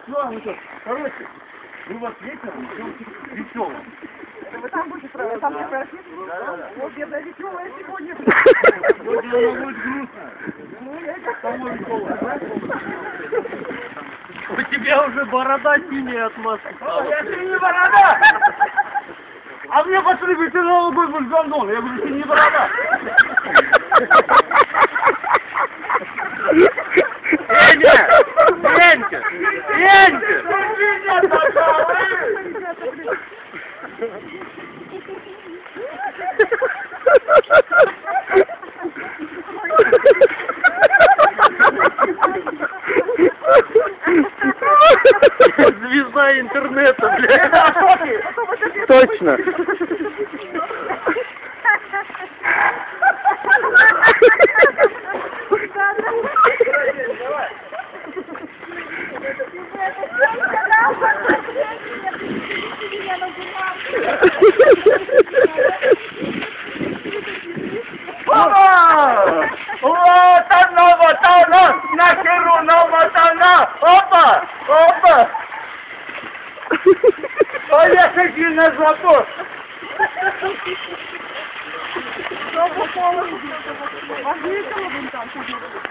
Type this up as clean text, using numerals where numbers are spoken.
все, ну что, короче, вы вас вечером веселым. Вы там будете проводить? Там не прошли? Да. Вот я за веселая сегодня. Сегодня она будет грустная. Самое веселое. У тебя уже борода синяя от маски стала. Я тебе не борода! А мне пошли, говорит, ты Новый год будешь гандон. Я говорю, ты не борода. Янька! Янька! Звезда интернета, блядь. Точно. Опа! Вот она, нахеру, вот она! Опа! Опа! Поехали на забор! Что попало? А весело вон там.